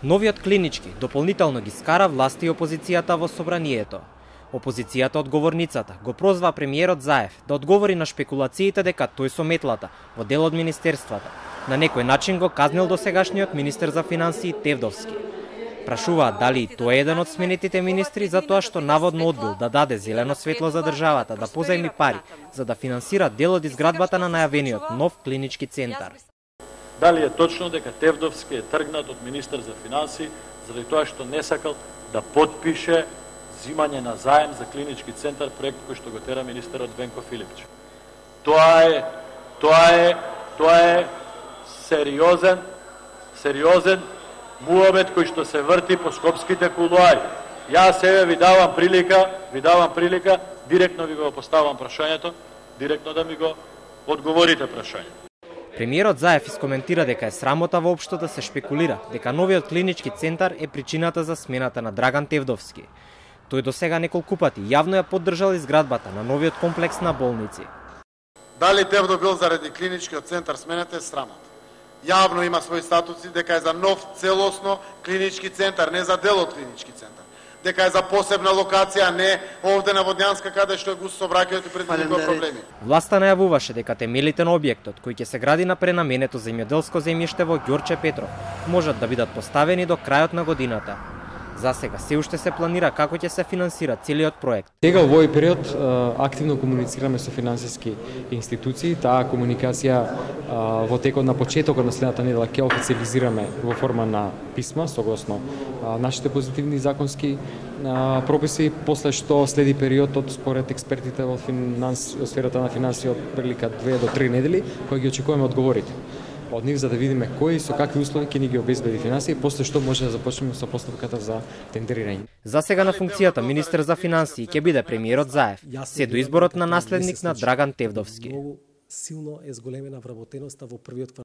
Новиот клинички дополнително ги скара власти и опозицијата во собранието. Опозицијата одговорницата го прозваа премиерот Заев да одговори на шпекулациите дека тој со метлата во дел од министерствата на некој начин го казнил досегашниот министер за финансии Тевдовски. Прашуваат дали и тој е еден од сменетите министри за тоа што наводно одбил да даде зелено светло за државата да позајми пари за да финансира дел од изградбата на најавениот нов клинички центар. Дали е точно дека Тевдовски е тргнат од министер за финансии заради тоа што не сакал да подпише зимање на заем за клинички центар, проект кој што го тера министерот Венко Филипче. Тоа е сериозен муабет кој што се врти по скопските кулуари. Јас себе ви давам прилика, директно ви го поставам прашањето, директно да ми го одговорите прашањето. Премиерот Заев искоментира дека е срамота воопшто да се шпекулира дека новиот клинички центар е причината за смената на Драган Тевдовски. Тој досега неколку пати јавно ја поддржал изградбата на новиот комплекс на болници. Дали Тевдо бил заради клиничкиот центар смената е срамота. Јавно има своји статуси дека е за нов целосно клинички центар, не за дел од клинички центар. Дека е за посебна локација, не овде на Водњанска каде што е густ сообраќајот и предизвикува проблеми. Власта најавуваше дека темелите на објектот кој ќе се гради на пренаменето земјоделско земјиште во Ѓорче Петров можат да бидат поставени до крајот на годината. За сега се уште се планира како ќе се финансира целиот проект. Сега во овој период активно комуницираме со финансиски институции. Таа комуникација во текот на почетокот на следната недела ќе официализираме во форма на писма согласно нашите позитивни законски прописи, после што следи периодот според експертите во сферата на финансии од прилика 2 до 3 недели, кои ги очекуваме одговорите од нив за да видиме кои со какви услови ќе ни ги обезбеди финансии, после што може да започнеме со постапката за тендерирање. За сега на функцијата министер за финансии ќе биде премиерот Заев, се до изборот на наследник на Драган Тевдовски. Силно е зголемена вработеноста во првиот